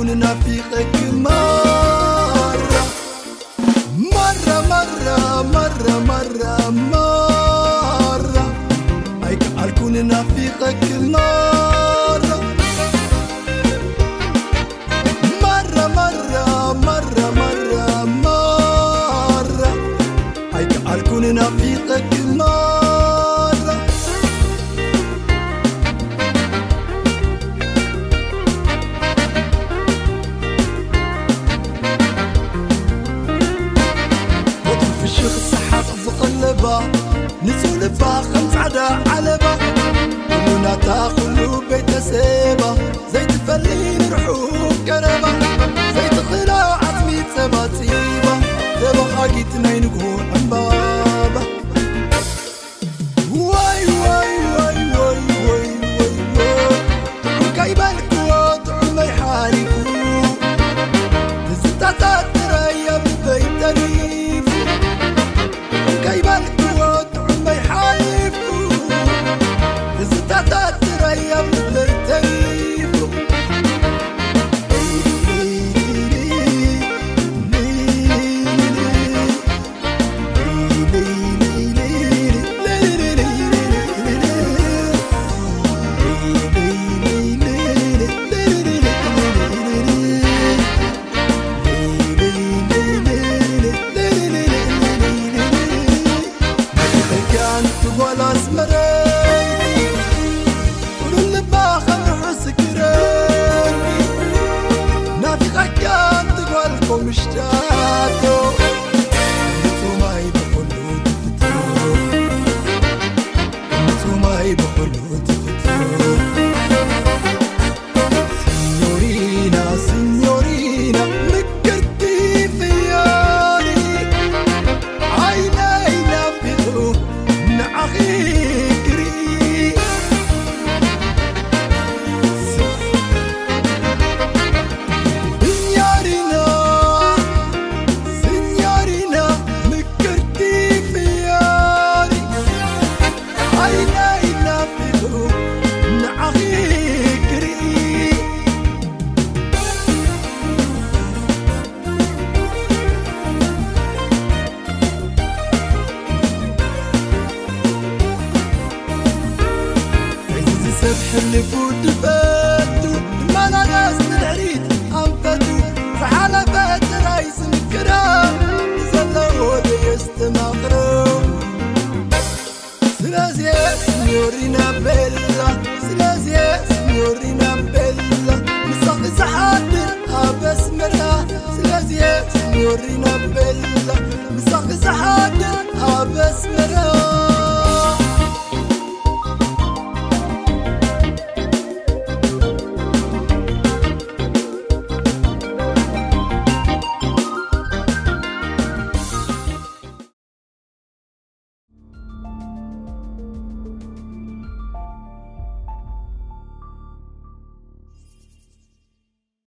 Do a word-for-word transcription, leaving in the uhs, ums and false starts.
أكون نافقك مرة مرة مرة مرة مرة مرة هيك أكون نافقك مرة مرة مرة مرة مرة مرة هيك أكون نافقك مرة نزول باخم عدا علبة كلنا تاخلو بيت سيبة زي تفلين رحوب كربة زي تخلع عزمي سباتيبة دبا خاقيتنا ينقون عن بابا واي واي واي واي واي واي واي وكايبا الكوات عمي حالكو تزتا تتريا ببيت ريفو وكايبا الكوات حالفو زتات تريا بالتيفو مشتاقو انتو ما يبقلو تفتو انتو ما يبقلو تفتو سينيورينا سينيورينا مكرتي في ياري عيني نافذو نعخي كري سبح اللي فوت